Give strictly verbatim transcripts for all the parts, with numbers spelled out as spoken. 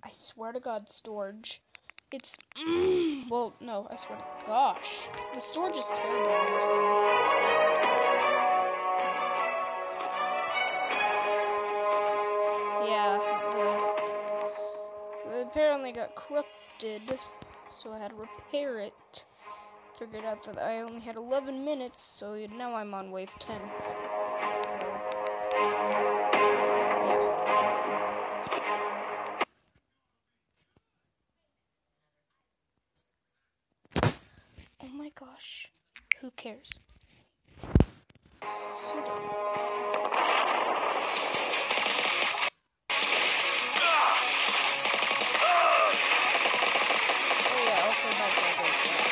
swear to God, storage. It's, mm, well, no, I swear to gosh. The storage is terrible on this one. Yeah, the, it apparently got corrupted, so I had to repair it. Figured out that I only had eleven minutes, so now I'm on wave ten. So, yeah. Oh my gosh. Who cares? It's so dumb. Oh yeah, also that guy goes down.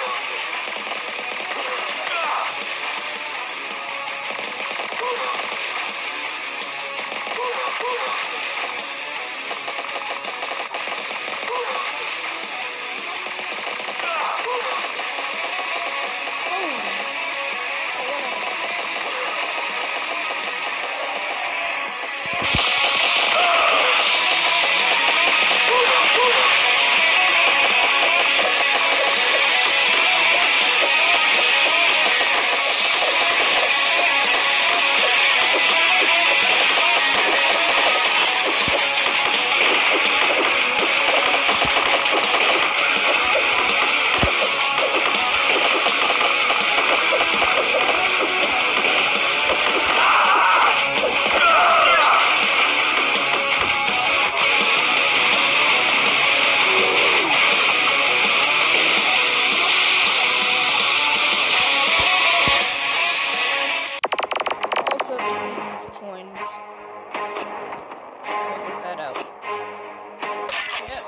Also, the pieces coins. Figured that out. Yes.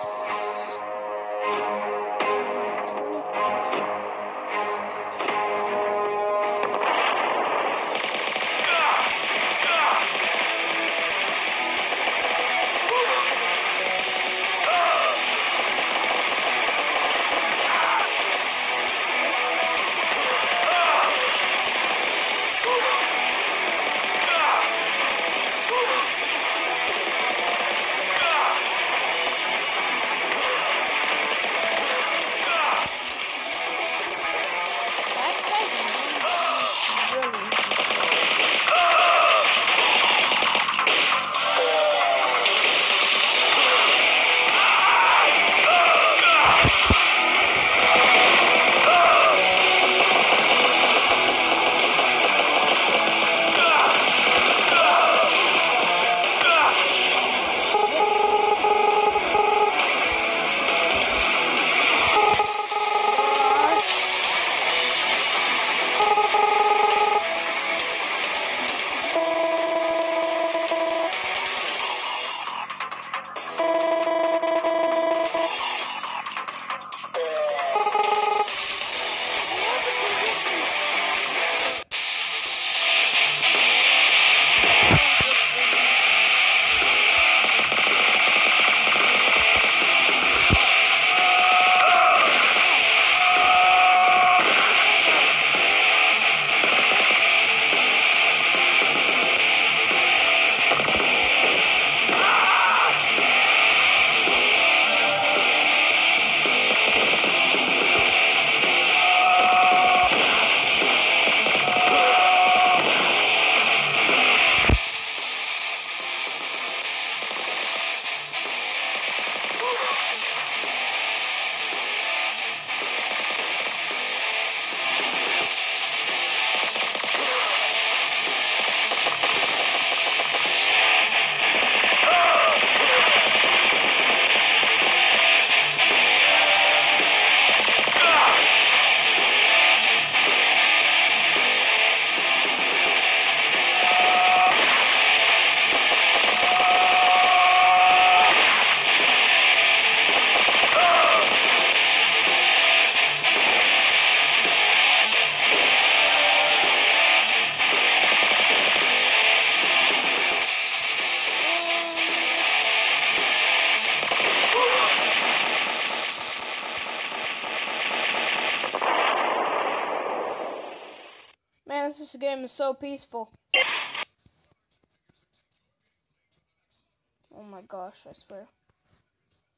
Man, this game is so peaceful. Oh my gosh, I swear.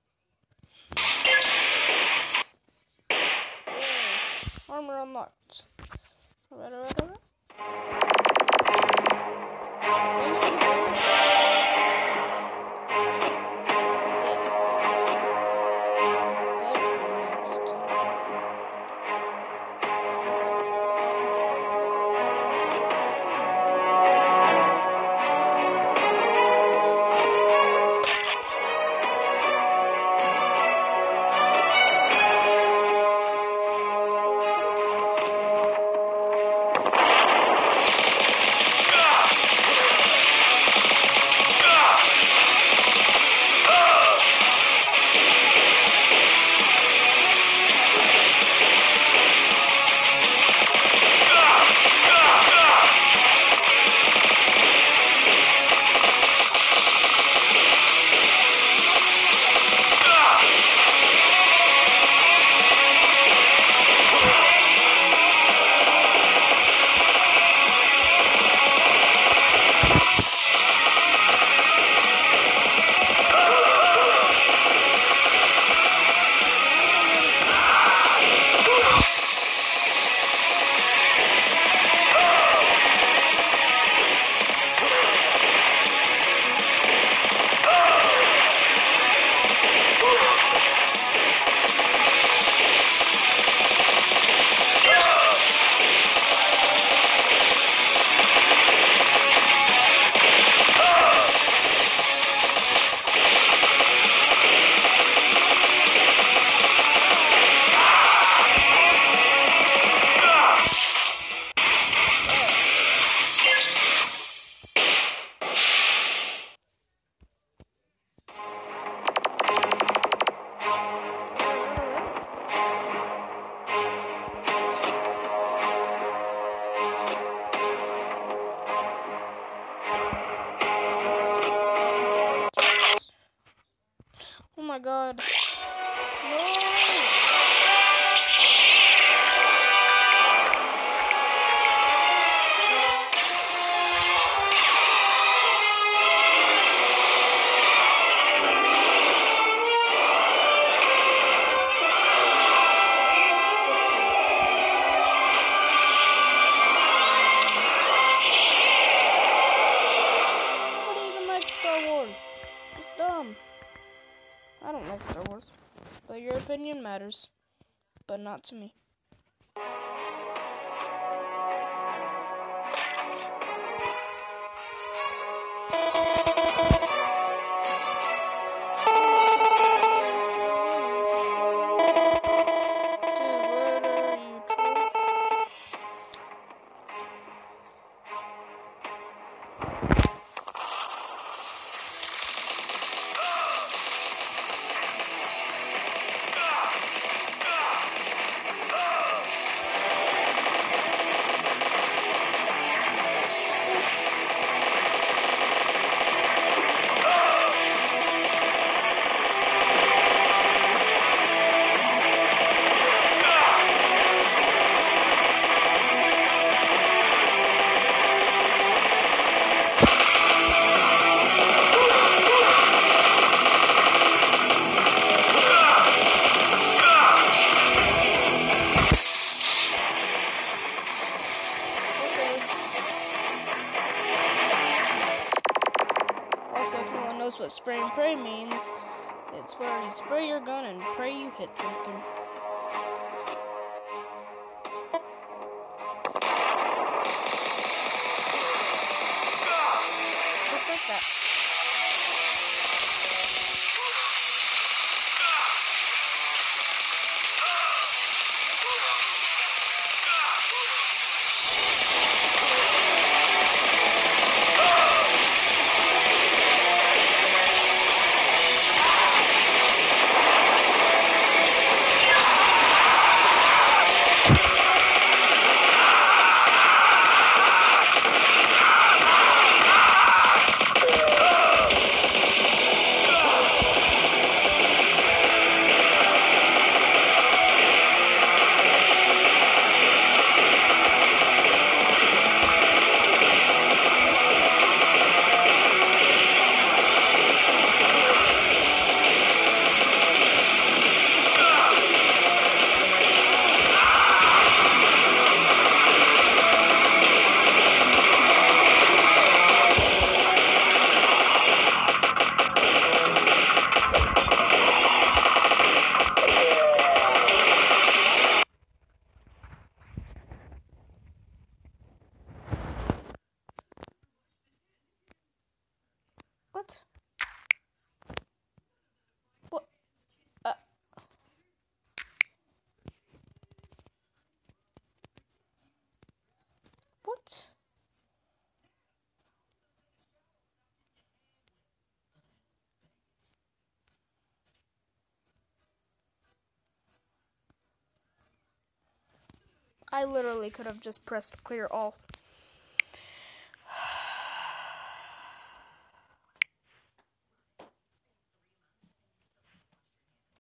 Armor unlocked. Alright, alright, alright. Oh my god. No! What do you even like Star Wars? It's dumb. I don't like Star Wars, but your opinion matters, but not to me. Knows what spray and pray means. It's where you spray your gun and pray you hit something. Just like that. I literally could have just pressed clear all.